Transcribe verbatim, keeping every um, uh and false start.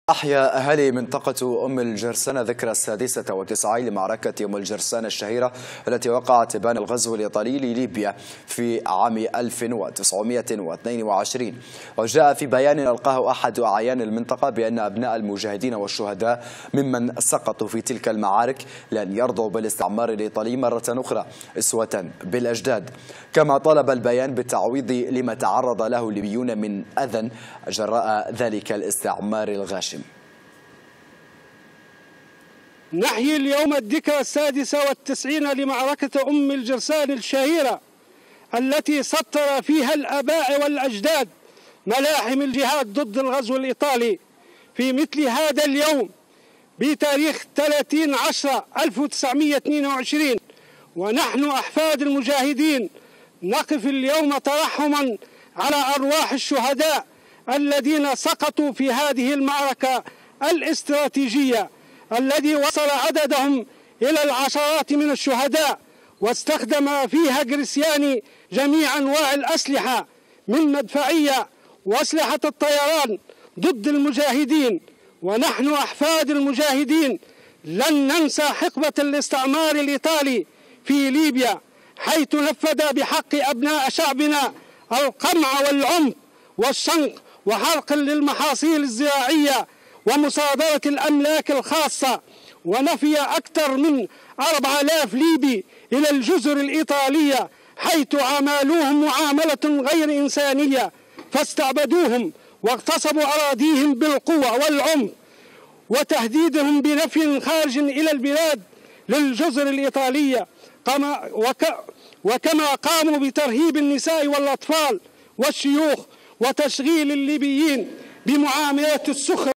أحيا أهالي منطقة أم الجرسان ذكرى السادسة والتسعين لمعركة أم الجرسان الشهيرة التي وقعت بين الغزو الإيطالي لليبيا في عام ألف وتسعمئة واثنين وعشرين. وجاء في بيان ألقاه أحد أعيان المنطقة بأن أبناء المجاهدين والشهداء ممن سقطوا في تلك المعارك لن يرضوا بالاستعمار الإيطالي مرة أخرى أسوة بالأجداد. كما طلب البيان بالتعويض لما تعرض له الليبيون من أذى جراء ذلك الاستعمار الغاشم. نحيي اليوم الذكرى السادسة والتسعين لمعركة أم الجرسان الشهيرة التي سطر فيها الآباء والأجداد ملاحم الجهاد ضد الغزو الإيطالي. في مثل هذا اليوم بتاريخ ثلاثين عشرة ألف وتسعمئة واثنين وعشرين ونحن أحفاد المجاهدين نقف اليوم ترحما على أرواح الشهداء الذين سقطوا في هذه المعركة الاستراتيجية الذي وصل عددهم إلى العشرات من الشهداء، واستخدم فيها جريسياني جميع أنواع الأسلحة من مدفعية وأسلحة الطيران ضد المجاهدين. ونحن أحفاد المجاهدين لن ننسى حقبة الاستعمار الإيطالي في ليبيا، حيث نفذ بحق أبناء شعبنا القمع والعنف والشنق وحرق للمحاصيل الزراعية ومصادرة الأملاك الخاصة، ونفي أكثر من أربعة آلاف ليبي إلى الجزر الإيطالية، حيث عاملوهم معاملة غير إنسانية، فاستعبدوهم واغتصبوا أراضيهم بالقوة والعنف، وتهديدهم بنفي خارج إلى البلاد للجزر الإيطالية، وكما قاموا بترهيب النساء والأطفال والشيوخ وتشغيل الليبيين بمعاملات السخرية